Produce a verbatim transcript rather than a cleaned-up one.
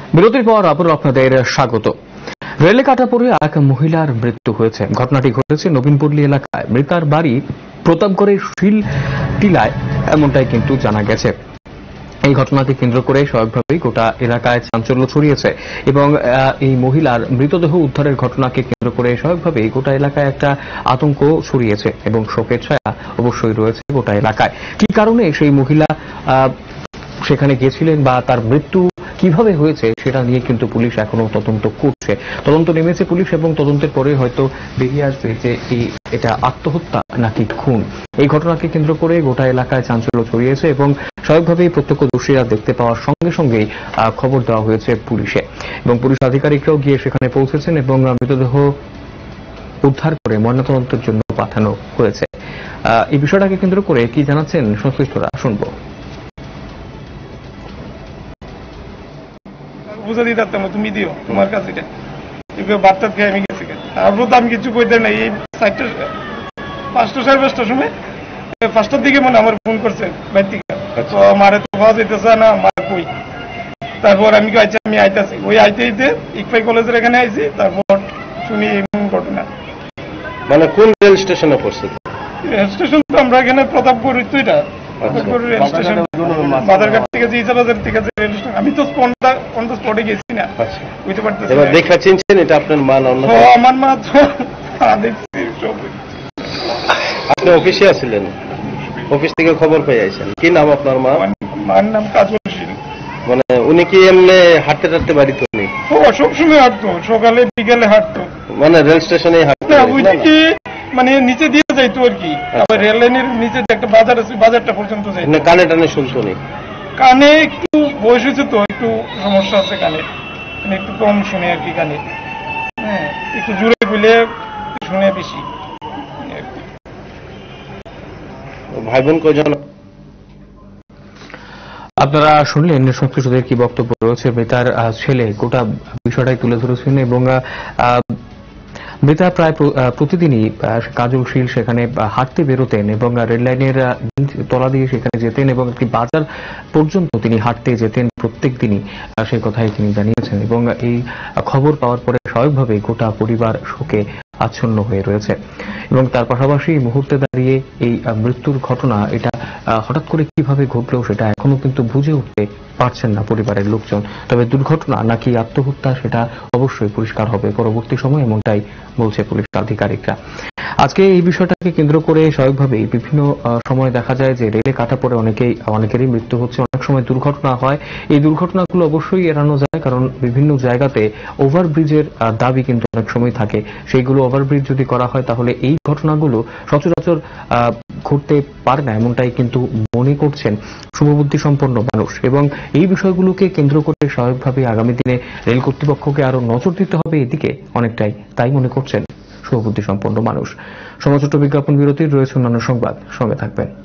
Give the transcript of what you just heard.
বিরতির পর আবার আপনাদের স্বাগত। রেলে কাটা পড়ে এক মহিলার মৃত্যু হয়েছে। ঘটনাটি ঘটেছে নবীনপল্লী এলাকায়। মৃতার বাড়ি প্রতাপগড়ের শিল টিলায়, এমনটাই কিন্তু জানা গেছে। এই ঘটনাকে কেন্দ্র করে স্বাভাবিকভাবেই গোটা এলাকায় চাঞ্চল্য ছড়িয়েছে এবং এই মহিলার মৃতদেহ উদ্ধারের ঘটনাকে কেন্দ্র করে স্বাভাবিকভাবেই গোটা এলাকায় একটা আতঙ্ক ছড়িয়েছে এবং শোকের ছায়া অবশ্যই রয়েছে গোটা এলাকায়। কি কারণে সেই মহিলা সেখানে গিয়েছিলেন বা তার মৃত্যু কিভাবে হয়েছে সেটা নিয়ে কিন্তু পুলিশ এখনো তদন্ত করছে। তদন্ত নেমেছে পুলিশ এবং তদন্তের পরে হয়তো বেরিয়ে আসবে যে এটা আত্মহত্যা নাকি খুন। এই ঘটনাকে কেন্দ্র করে গোটা এলাকায় চাঞ্চল্য ছড়িয়েছে এবং স্বাভাবিকভাবেই প্রত্যক্ষদর্শীরা দেখতে পাওয়ার সঙ্গে সঙ্গেই খবর দেওয়া হয়েছে পুলিশে এবং পুলিশ আধিকারিকরাও গিয়ে সেখানে পৌঁছেছেন এবং মৃতদেহ উদ্ধার করে ময়নাতদন্তের জন্য পাঠানো হয়েছে। এই বিষয়টাকে কেন্দ্র করে কি জানাচ্ছেন সংশ্লিষ্টরা শুনবো। বুঝা দিতে তুমি দিও তোমার কাছে বার্তা খেয়ে আমি গেছি। তারপর তো আমি কিছু কইতে নাই। এই চারটা পাঁচটা সাড়ে পাঁচটার সময় পাঁচটার দিকে মনে আমার ফোন করছে বাইর থেকে, তো মারে তো পাওয়া যেতেছে না, মার কই। তারপর আমি আইছি আমি আইতাছি, ওই আইতে আইতে ইকফাই কলেজের এখানে আইছি। তারপর শুনি এমন ঘটনা। মানে কোন রেল স্টেশনে পড়ছে? রেল স্টেশন তো আমরা এখানে প্রতাপগড় তো এটা রেল স্টেশন, বাজারঘাট থেকে যে বাজার থেকে যে রেল স্টেশন। আমি তো অন দ্য স্পটে গেছি না, বুঝতে পারতেছি। এবার দেখা চিনছেন এটা আপনার মা না অন্য? আমার মা তো দেখছি সব। আপনি অফিসে আছিলেন, অফিস থেকে খবর পেয়ে আইছেন। কি নাম আপনার মা? মার নাম কাজল। মানে উনি কি এমনি হাঁটতে টাটতে বাড়িতে? উনি ও সবসময় হাঁটতো, সকালে বিকেলে হাঁটতো। মানে রেল স্টেশনে হাঁটতো? ওইদিকে মানে নিচে দিয়ে যাইতো আর কি। আবার রেল লাইনের নিচে যে একটা বাজার আছে, বাজারটা পর্যন্ত যাইতো। কানে টানে শুনতো নি? কানে একটু বয়স হয়েছে তো, একটু সমস্যা আছে কানে, মানে একটু কম শুনে আর কি কানে। হ্যাঁ, একটু জোরে বলে শুনে বেশি। ভাই বোন কয়জন? আপনারা শুনলেন সংশ্লিষ্টদের কি বক্তব্য রয়েছে। মৃতার ছেলে গোটা বিষয়টাই তুলে ধরেছেন এবং মৃতা প্রায় প্রতিদিনই কাজলশীল সেখানে হাঁটতে বেরোতেন এবং রেললাইনের তলা দিয়ে সেখানে যেতেন এবং একটি বাজার পর্যন্ত তিনি হাঁটতে যেতেন প্রত্যেক দিনই, সেই কথাই তিনি জানিয়েছেন। এবং এই খবর পাওয়ার পরে স্বাভাবিকভাবেই গোটা পরিবার শোকে আচ্ছন্ন হয়ে রয়েছে এবং তার পাশাপাশি মুহূর্তে দাঁড়িয়ে এই মৃত্যুর ঘটনা এটা হঠাৎ করে কিভাবে ঘটলো সেটা এখনো কিন্তু বুঝে উঠতে পারছেন না পরিবারের লোকজন। তবে দুর্ঘটনা নাকি আত্মহত্যা সেটা অবশ্যই পরিষ্কার হবে পরবর্তী সময়, এমনটাই বলছে পুলিশ আধিকারিকরা। আজকে এই বিষয়টাকে কেন্দ্র করে স্বাভাবিকভাবেই বিভিন্ন সময় দেখা যায় যে রেলে কাটা পড়ে অনেকেই অনেকেরই মৃত্যু হচ্ছে, অনেক সময় দুর্ঘটনা হয়। এই দুর্ঘটনাগুলো অবশ্যই এড়ানো যায়, কারণ বিভিন্ন জায়গাতে ওভারব্রিজের দাবি কিন্তু অনেক সময় থাকে। সেইগুলো ওভারব্রিজ যদি করা হয় তাহলে এই ঘটনাগুলো সচরাচর ঘটতে পারে না, এমনটাই কিন্তু মনে করছেন শুভবুদ্ধি সম্পন্ন মানুষ। এবং এই বিষয়গুলোকে কেন্দ্র করে স্বাভাবিকভাবে আগামী দিনে রেল কর্তৃপক্ষকে আরো নজর দিতে হবে এদিকে, অনেকটাই তাই মনে করছেন শুভবুদ্ধি সম্পন্ন মানুষ। সময় ছোট্ট বিজ্ঞাপন বিরতির রয়েছে অন্যান্য সংবাদ, সঙ্গে থাকবেন।